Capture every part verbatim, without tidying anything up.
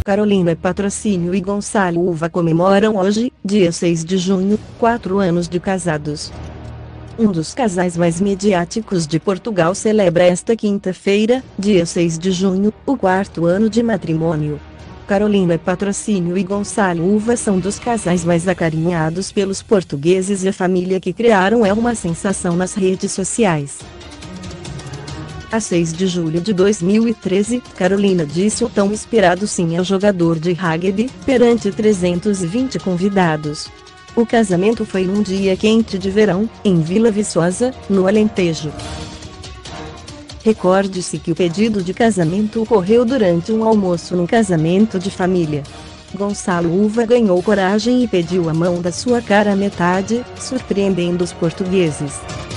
Carolina Patrocínio e Gonçalo Uva comemoram hoje, dia seis de junho, quatro anos de casados. Um dos casais mais mediáticos de Portugal celebra esta quinta-feira, dia seis de junho, o quarto ano de matrimônio. Carolina Patrocínio e Gonçalo Uva são dos casais mais acarinhados pelos portugueses e a família que criaram é uma sensação nas redes sociais. A seis de julho de dois mil e treze, Carolina disse o tão esperado sim ao jogador de rugby, perante trezentos e vinte convidados. O casamento foi num dia quente de verão, em Vila Viçosa, no Alentejo. Recorde-se que o pedido de casamento ocorreu durante um almoço num casamento de família. Gonçalo Uva ganhou coragem e pediu a mão da sua cara metade, surpreendendo os portugueses.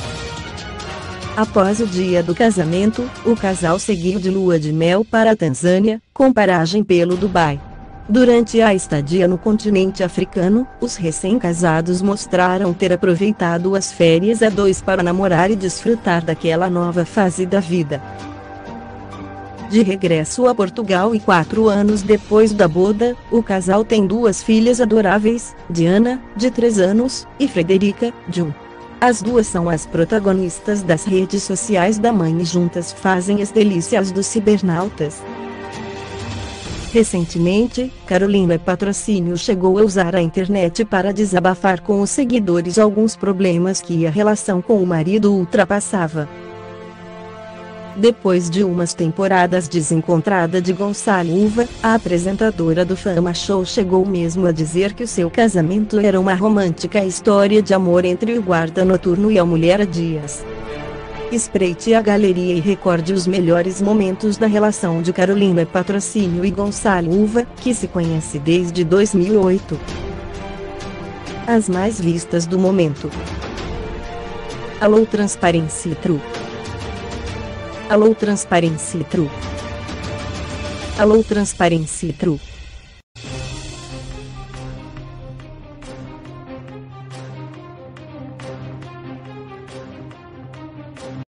Após o dia do casamento, o casal seguiu de lua de mel para a Tanzânia, com paragem pelo Dubai. Durante a estadia no continente africano, os recém-casados mostraram ter aproveitado as férias a dois para namorar e desfrutar daquela nova fase da vida. De regresso a Portugal e quatro anos depois da boda, o casal tem duas filhas adoráveis, Diana, de três anos, e Frederica, de um. As duas são as protagonistas das redes sociais da mãe e juntas fazem as delícias dos cibernautas. Recentemente, Carolina Patrocínio chegou a usar a internet para desabafar com os seguidores alguns problemas que a relação com o marido ultrapassava. Depois de umas temporadas desencontrada de Gonçalo Uva, a apresentadora do Fama Show chegou mesmo a dizer que o seu casamento era uma romântica história de amor entre o guarda noturno e a mulher Dias. Espreite a galeria e recorde os melhores momentos da relação de Carolina Patrocínio e Gonçalo Uva, que se conhece desde dois mil e oito. As mais vistas do momento. Alô Transparency True. Alô Transparency True. Alô Transparency True.